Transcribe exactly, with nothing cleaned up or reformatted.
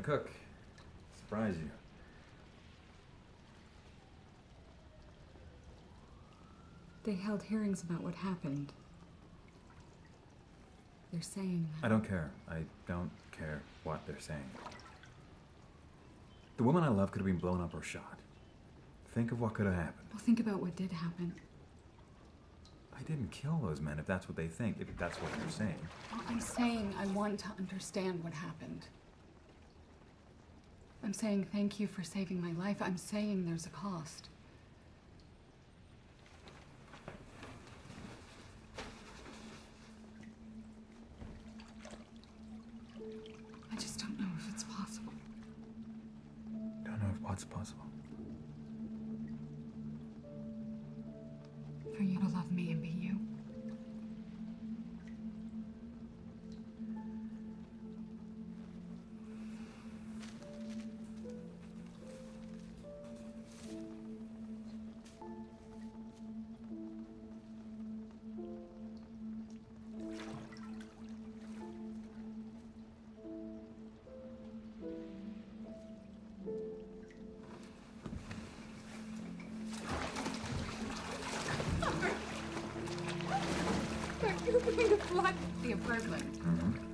cook. Surprise you. They held hearings about what happened. They're saying that... I don't care. I don't care what they're saying. The woman I love could have been blown up or shot. Think of what could have happened. Well, think about what did happen. I didn't kill those men, if that's what they think, if that's what they're saying. Well, I'm saying I want to understand what happened. I'm saying thank you for saving my life. I'm saying there's a cost. I just don't know if it's possible. Don't know if what's possible. For you to love me and be you. You're going to flood the apartment. Mm-hmm.